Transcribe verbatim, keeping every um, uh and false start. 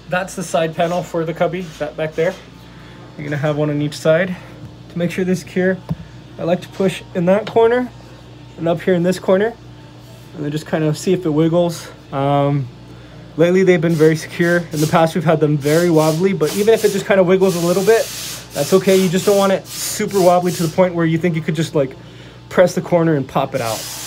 that's the side panel for the cubby, that back there. You're gonna have one on each side. To make sure they're secure, I like to push in that corner and up here in this corner, and then just kind of see if it wiggles. Um, lately they've been very secure. In the past we've had them very wobbly, but even if it just kind of wiggles a little bit, that's okay. You just don't want it super wobbly to the point where you think you could just like press the corner and pop it out.